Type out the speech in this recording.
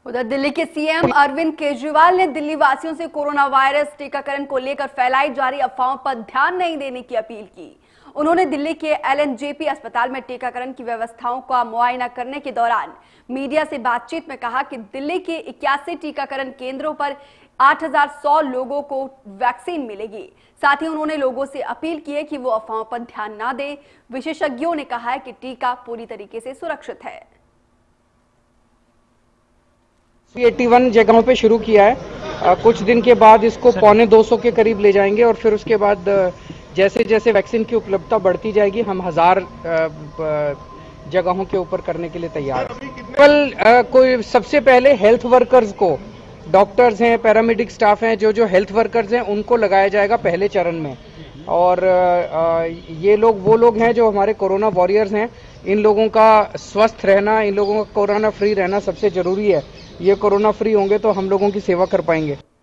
उधर दिल्ली के सीएम अरविंद केजरीवाल ने दिल्ली वासियों से कोरोना वायरस टीकाकरण को लेकर फैलाई जा रही अफवाहों पर ध्यान नहीं देने की अपील की। उन्होंने दिल्ली के एलएनजेपी अस्पताल में टीकाकरण की व्यवस्थाओं का मुआयना करने के दौरान मीडिया से बातचीत में कहा कि दिल्ली के 81 टीकाकरण केंद्रों पर 8,100 लोगों को वैक्सीन मिलेगी। साथ ही उन्होंने लोगों से अपील की है कि वो अफवाहों पर ध्यान न दें। विशेषज्ञों ने कहा है कि टीका पूरी तरीके से सुरक्षित है। 81 जगहों पे शुरू किया है। कुछ दिन के बाद इसको 250 के करीब ले जाएंगे और फिर उसके बाद जैसे जैसे वैक्सीन की उपलब्धता बढ़ती जाएगी हम 1000 जगहों के ऊपर करने के लिए तैयार हैं। केवल कोई सबसे पहले हेल्थ वर्कर्स को, डॉक्टर्स हैं, पैरामेडिक स्टाफ हैं, जो हेल्थ वर्कर्स हैं उनको लगाया जाएगा पहले चरण में। और ये लोग वो लोग हैं जो हमारे कोरोना वॉरियर्स हैं। इन लोगों का स्वस्थ रहना, इन लोगों का कोरोना फ्री रहना सबसे जरूरी है। ये कोरोना फ्री होंगे तो हम लोगों की सेवा कर पाएंगे।